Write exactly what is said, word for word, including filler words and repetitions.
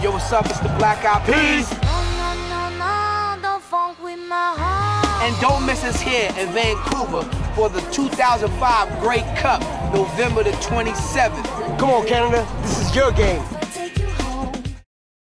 Yo, what's up? It's the Black Eyed Peas. No, no, no, don't funk with my heart. And don't miss us here in Vancouver for the two thousand five Grey Cup, November the twenty-seventh. Come on, Canada. This is your game.